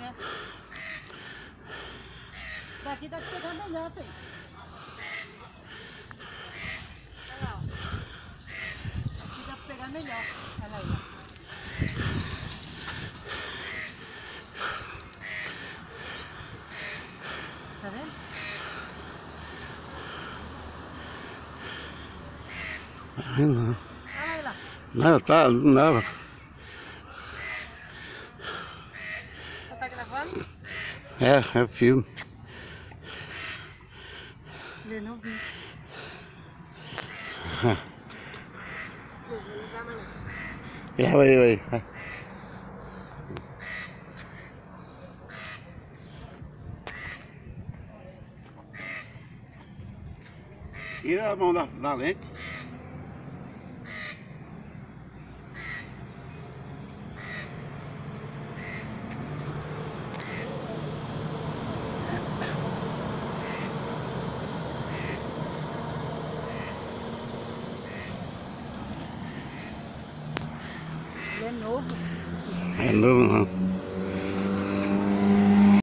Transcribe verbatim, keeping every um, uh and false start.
É. Daqui dá pra pegar melhor, filho. Olha lá, ó. Aqui dá pra pegar melhor. Olha aí, ó. Tá vendo? Ai, não. Olha aí lá. Não, tá, não dava. Você tá gravando? É, é filme. Eu não vi. Não dá mais não. Grava aí, aí. Tira a mão da, da lente. Ele é novo. É novo não.